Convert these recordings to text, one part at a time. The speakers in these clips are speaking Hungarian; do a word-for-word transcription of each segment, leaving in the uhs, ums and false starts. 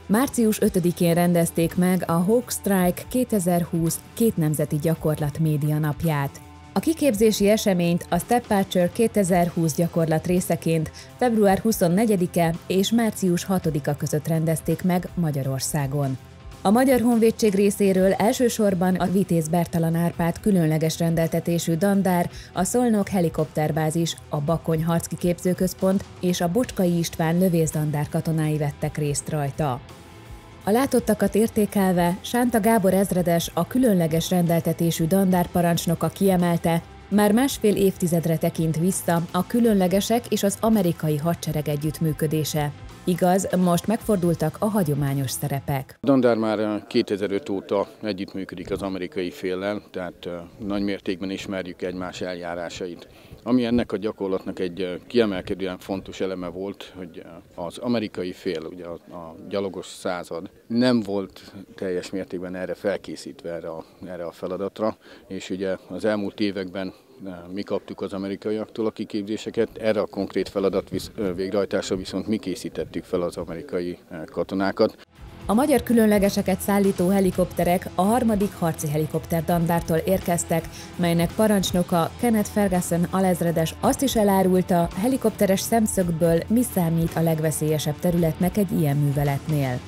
Március ötödikén rendezték meg a Hawk Strike kétezer-húsz két nemzeti gyakorlat média napját. A kiképzési eseményt a STEP kétezer-húsz gyakorlat részeként február huszonnegyedike és március hatodika között rendezték meg Magyarországon. A Magyar Honvédség részéről elsősorban a Vitéz Bertalan Árpád különleges rendeltetésű dandár, a Szolnok helikopterbázis, a Bakony harckiképzőközpont és a Bocskai István lövészdandár katonái vettek részt rajta. A látottakat értékelve Sánta Gábor ezredes, a különleges rendeltetésű dandárparancsnoka kiemelte, már másfél évtizedre tekint vissza a különlegesek és az amerikai hadsereg együttműködése. Igaz, most megfordultak a hagyományos szerepek. A dandár már kétezer-öt óta együttműködik az amerikai féllel, tehát nagy mértékben ismerjük egymás eljárásait. Ami ennek a gyakorlatnak egy kiemelkedően fontos eleme volt, hogy az amerikai fél, ugye a, a gyalogos század nem volt teljes mértékben erre felkészítve erre a, erre a feladatra, és ugye az elmúlt években mi kaptuk az amerikaiaktól a kiképzéseket, erre a konkrét feladat visz, végrehajtásra viszont mi készítettük fel az amerikai katonákat. A magyar különlegeseket szállító helikopterek a harmadik harci helikopter dandártól érkeztek, melynek parancsnoka Kenneth Ferguson alezredes azt is elárulta, helikopteres szemszögből mi számít a legveszélyesebb területnek egy ilyen műveletnél.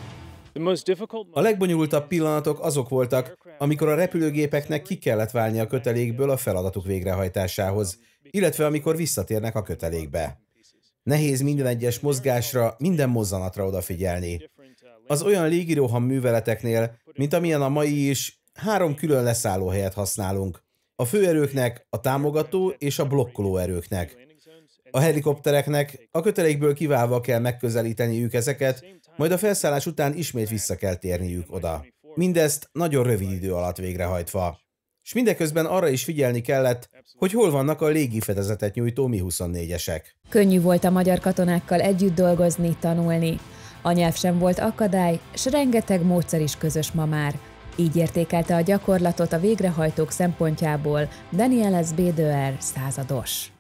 A legbonyolultabb pillanatok azok voltak, amikor a repülőgépeknek ki kellett válni a kötelékből a feladatuk végrehajtásához, illetve amikor visszatérnek a kötelékbe. Nehéz minden egyes mozgásra, minden mozzanatra odafigyelni. Az olyan légiroham műveleteknél, mint amilyen a mai is, három külön leszállóhelyet használunk. A főerőknek, a támogató és a blokkoló erőknek. A helikoptereknek a kötelékből kiválva kell megközelíteniük ezeket, majd a felszállás után ismét vissza kell térniük oda. Mindezt nagyon rövid idő alatt végrehajtva. És mindeközben arra is figyelni kellett, hogy hol vannak a légifedezetet nyújtó Mi huszonnégyesek. Könnyű volt a magyar katonákkal együtt dolgozni, tanulni. A nyelv sem volt akadály, s rengeteg módszer is közös ma már. Így értékelte a gyakorlatot a végrehajtók szempontjából Daniel S. Bédőer százados.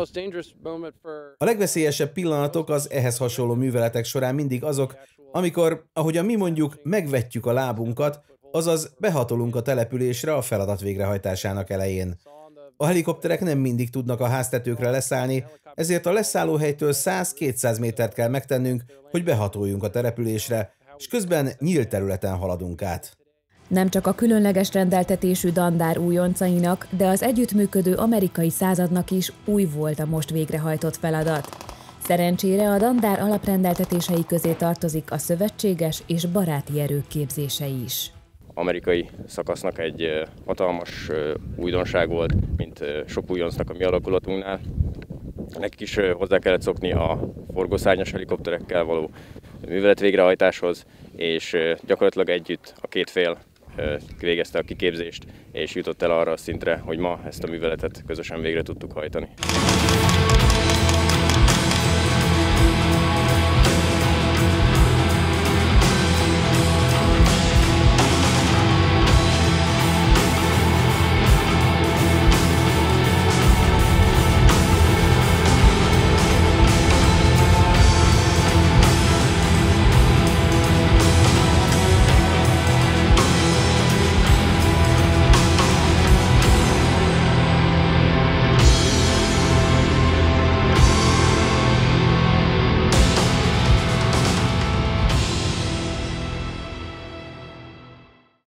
A legveszélyesebb pillanatok az ehhez hasonló műveletek során mindig azok, amikor, ahogyan mi mondjuk, megvetjük a lábunkat, azaz behatolunk a településre a feladat végrehajtásának elején. A helikopterek nem mindig tudnak a háztetőkre leszállni, ezért a leszállóhelytől száz-kétszáz métert kell megtennünk, hogy behatoljunk a településre, és közben nyílt területen haladunk át. Nem csak a különleges rendeltetésű dandár újoncainak, de az együttműködő amerikai századnak is új volt a most végrehajtott feladat. Szerencsére a dandár alaprendeltetései közé tartozik a szövetséges és baráti erők képzése is. Amerikai szakasznak egy hatalmas újdonság volt, mint sok újoncnak a mi alakulatunknál. Nekik is hozzá kellett szokni a forgószárnyas helikopterekkel való művelet végrehajtáshoz, és gyakorlatilag együtt a két fél végezte a kiképzést, és jutott el arra a szintre, hogy ma ezt a műveletet közösen végre tudtuk hajtani.